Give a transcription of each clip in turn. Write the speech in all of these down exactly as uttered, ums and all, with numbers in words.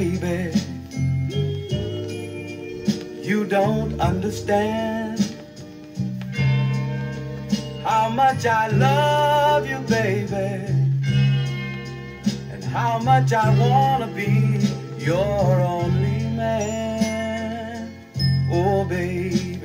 baby, you don't understand how much I love you, baby, and how much I wanna be your only man. Oh, baby.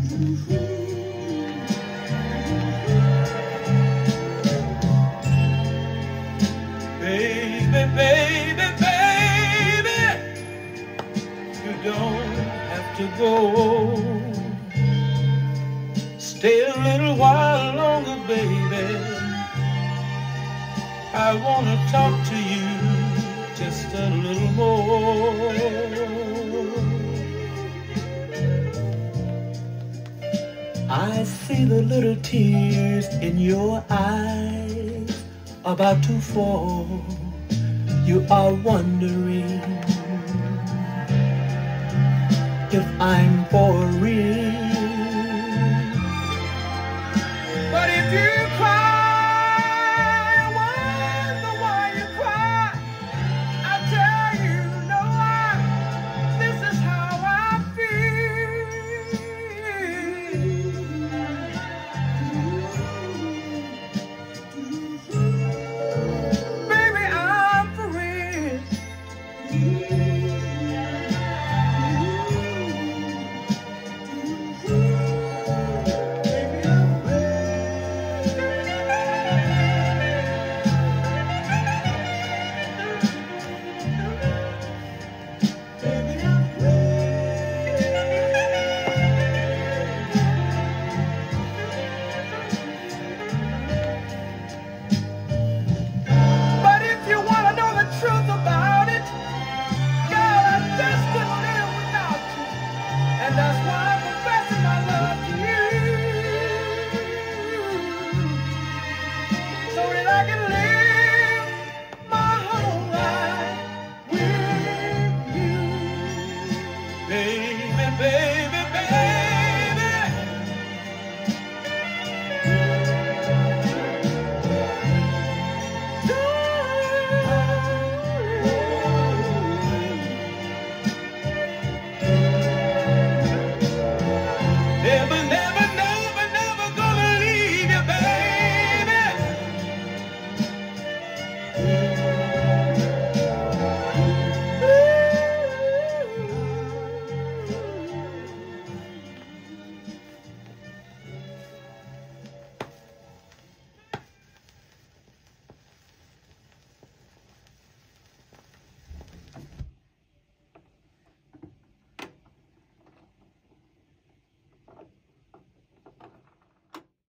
Baby, baby, baby, you don't have to go. Stay a little while longer, baby. I wanna talk to you just a little more. I see the little tears in your eyes about to fall. You are wondering